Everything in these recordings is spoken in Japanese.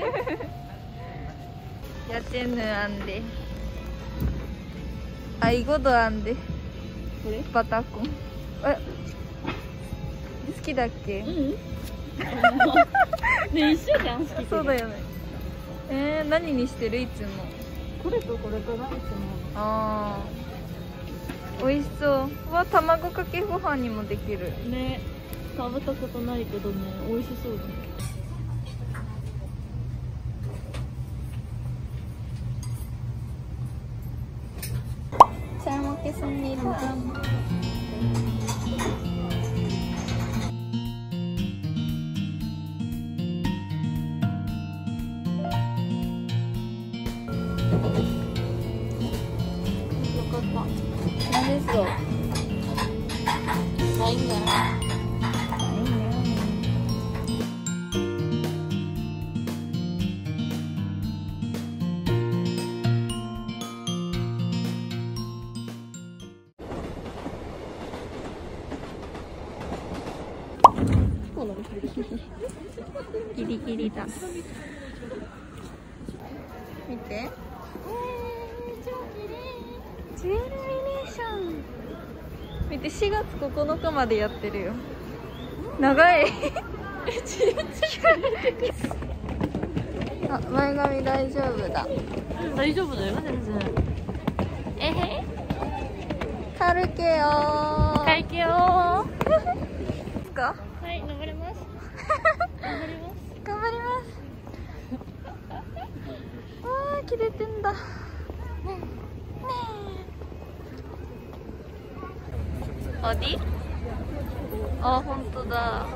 やちぬあんであいごどあんでこれバタコン好きだっけ？ ね一緒じゃん。好き。 そうだよね。何にしてるいつも？ これとこれと何しても。 ああ、美味しそう。わ、卵かけご飯にもできる。 ね、食べたことないけどね、美味しそうだね。 잘 먹겠습니다. 맛있어. 맛있냐? 기리기리다. 見て。ジュエルミネーション。見て、4月9日までやってるよ。長い。あ、前髪大丈夫だ。 大丈夫だよ、全然。えへ。 軽けよ。 会計を。 か。 はい、登れます。頑張ります。 頑張ります。わあ、切れてんだ。ねえ。おディ？あ、本当だ。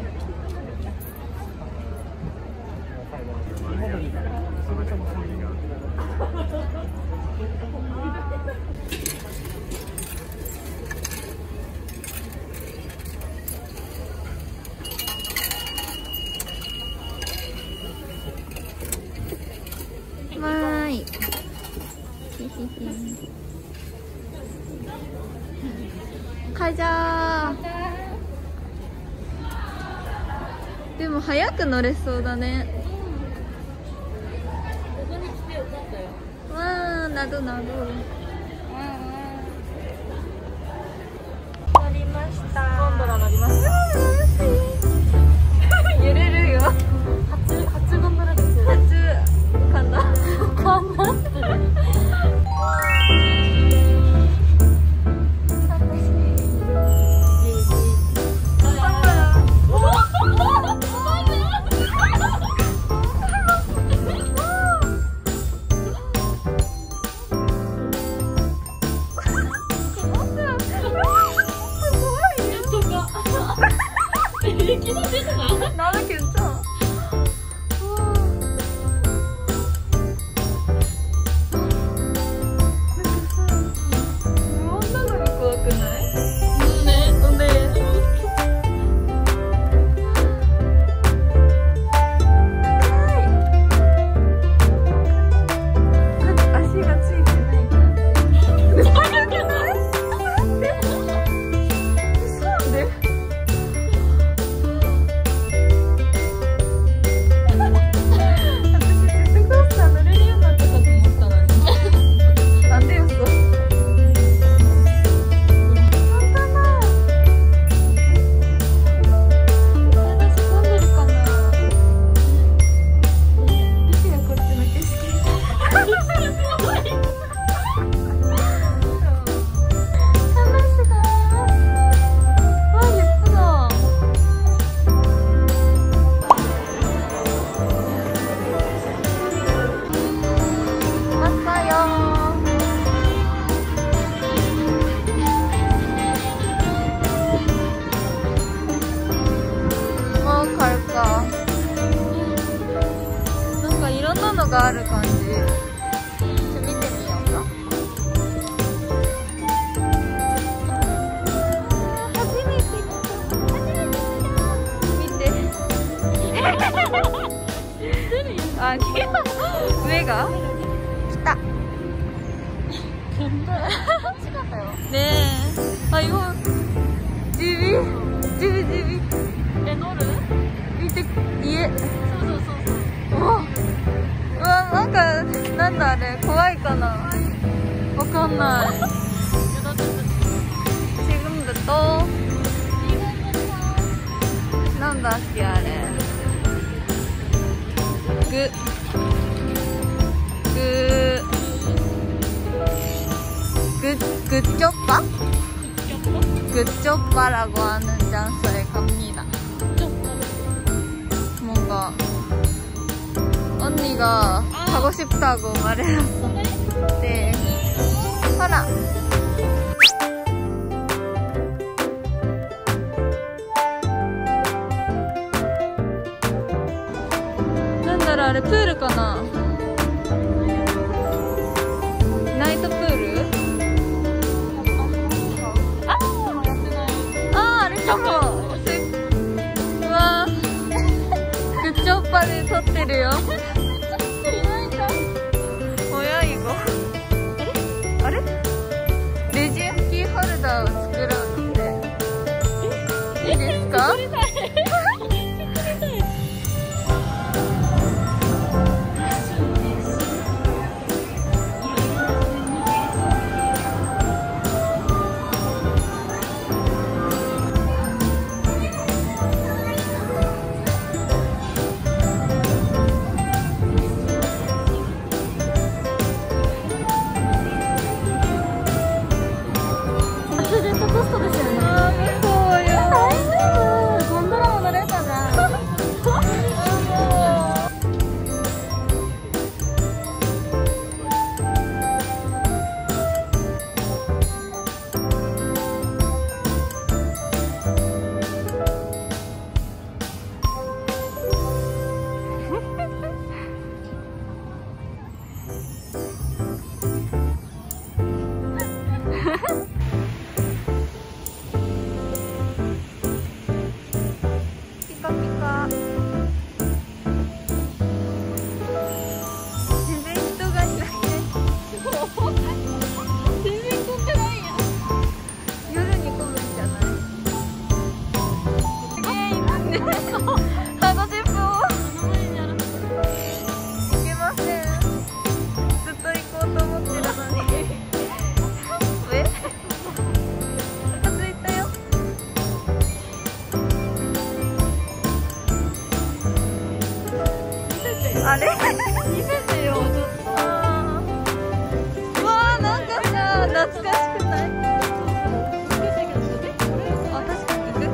わーい。かじゃー。でも早く乗れそうだね。 ここに来てよかったよ。 わー、などなど。乗りました。 ゴンドラ乗りました。 揺れるよ。 初ゴンドラですよ。 初かな。 かなって。 나는 괜찮아. 혼나는 것 같긴 해. 네. 근데 足がついてないから。早くない？嘘で？なんかいろんなのがある感じ。ちょっと見てみようか。初めて来た。見て。あ、上が来た。ねえ。あ、今ジビジビジビ。 え、乗る？ 見て、家。 そうそうそうそう。 うわ。 なんか、なんだあれ、怖いかな。わかんない。チグンブと、なんだっけあれ。グッチョッパ? Good job-para고 ha는 장소에 갑니다. 뭔가 언니가 가고 싶다고 말해놨어. 네. 허라. 뭔가 아래プールかな? 나이트プール?うわグッチョッパで撮ってるよ。親いごあれレジンキーホルダーを作ろうっていいですか？ピカピカ。全然人がいないね。全然混んでないやん。夜に混むんじゃない？すげえいますね。ハードジップを。いけません。ずっと行こうと思ってるのに。あれ見せてよ、ちょっと。うわー、なんかさ、懐かしくない？あ、確かに行く？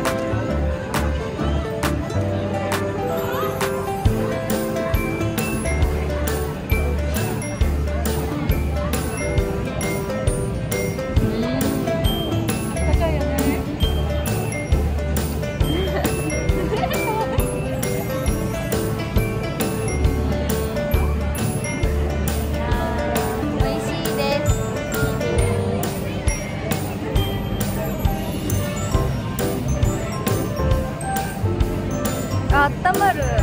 高いよね。あったまる。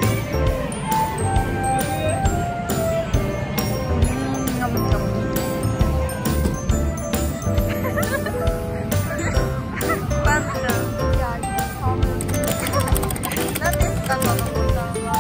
パンちゃん。何ですかこのボタンは。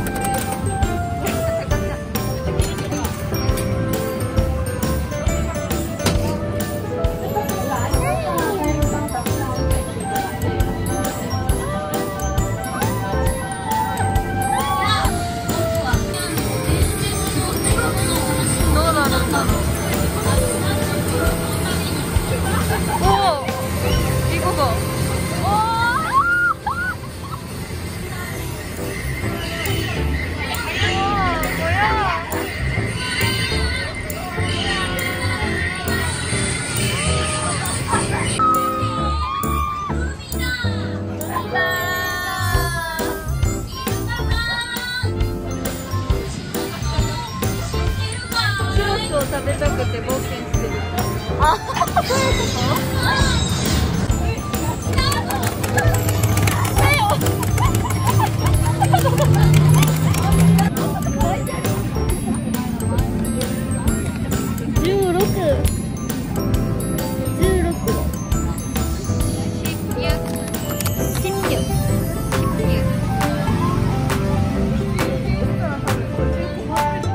食べたくて冒険してる。あ、そういうこと16。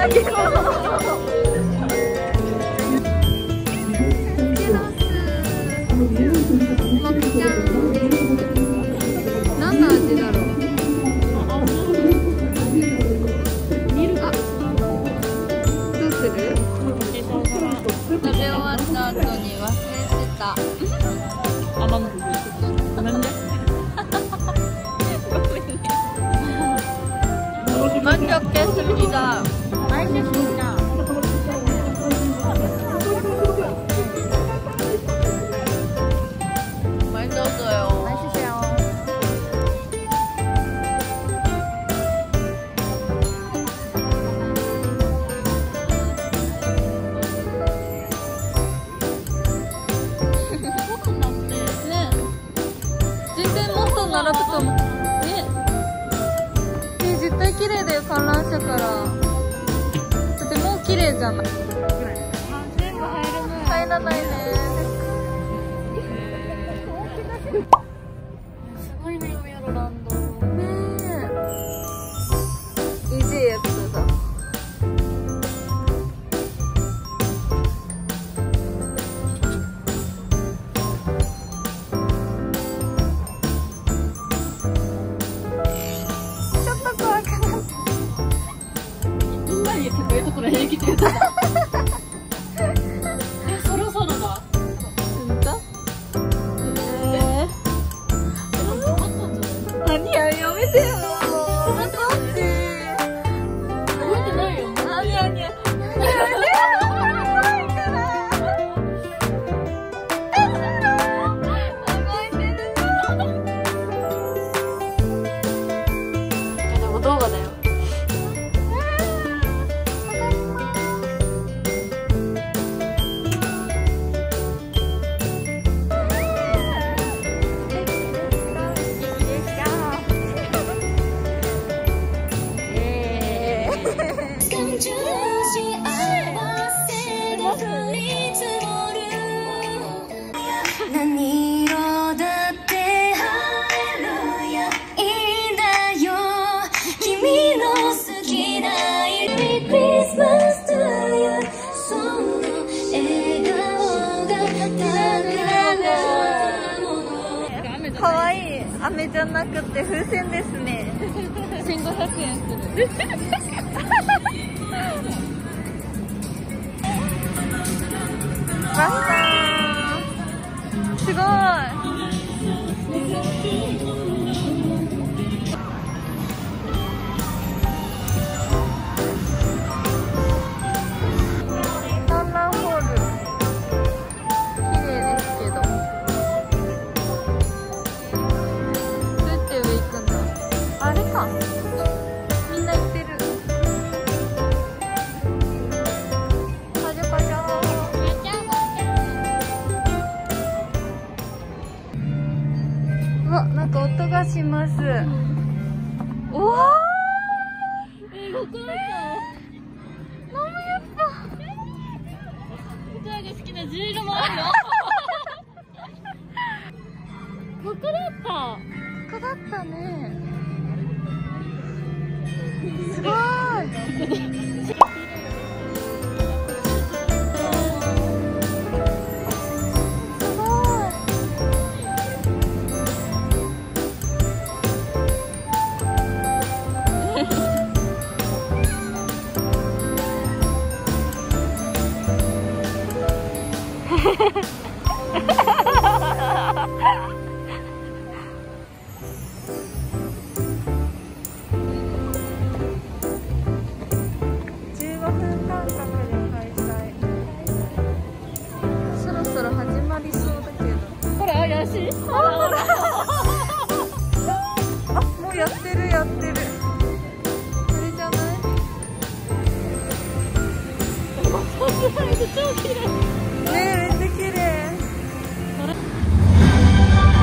けど。何の味だろう。どうする？食べ終わった後に忘れてた。なんで？抹茶系好きだ。並ぶと思う。絶対綺麗だよ、観覧車から。だってもう綺麗じゃない。全部入らないね。すごいね、ロイヤルランド。ねえ。イージーやつだ。そろそろだ。何や、やめてよ。待って。覚えてないよ。何や。やめてよ。動画だよ。 何色だって晴れるやいいんだよ君の好きなMerry Christmas to you その笑顔が宝物かわいい。飴じゃなくて風船ですね。1500円する。バスターすごい。観覧ホール綺麗ですけど、どうやって上行くんだ。あれか、みんな行ってる。パジャパジャー。うわ、なんか音がします。おお。 動くのか。 なんもやっぱ。 僕らが好きな十色もあるよ。ここだった。 ここだったね。すごい。そろそろ始まりそうだけど。 これ怪しい。 あ、もうやってる。それじゃない？ 超綺麗。 ねえ、めっちゃ綺麗。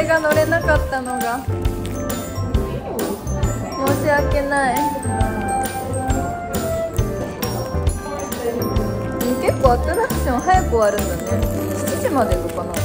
俺が乗れなかったのが申し訳ない。結構アトラクション早く終わるんだね。7時までとかな。